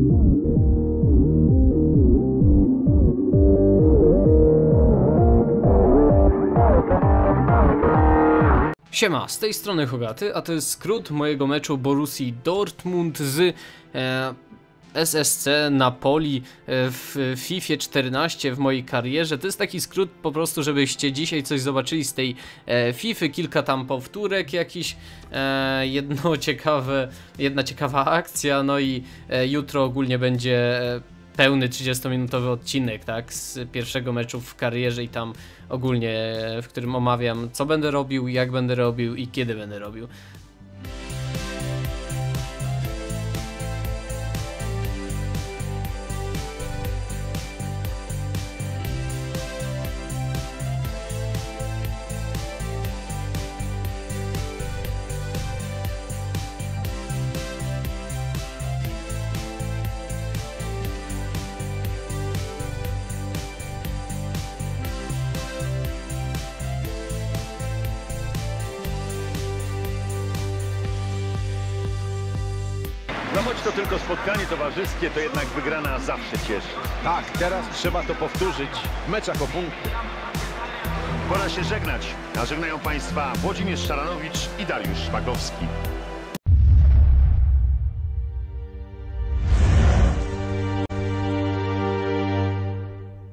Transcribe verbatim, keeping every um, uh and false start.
Siema, z tej strony Hogaty, a to jest skrót mojego meczu Borussii Dortmund z e, S S C Napoli w FIFA czternaście w mojej karierze. To jest taki skrót po prostu, żebyście dzisiaj coś zobaczyli z tej e, FIFA, kilka tam powtórek jakiś, e, jedno ciekawe, jedna ciekawa akcja, no i e, jutro ogólnie będzie e, pełny trzydziestominutowy odcinek, tak, z pierwszego meczu w karierze i tam ogólnie, w którym omawiam, co będę robił, jak będę robił i kiedy będę robił. No choć to tylko spotkanie towarzyskie, to jednak wygrana zawsze cieszy. Tak, teraz trzeba to powtórzyć w meczach o punkty. Pora się żegnać, a żegnają Państwa Włodzimierz Szaranowicz i Dariusz Szpakowski.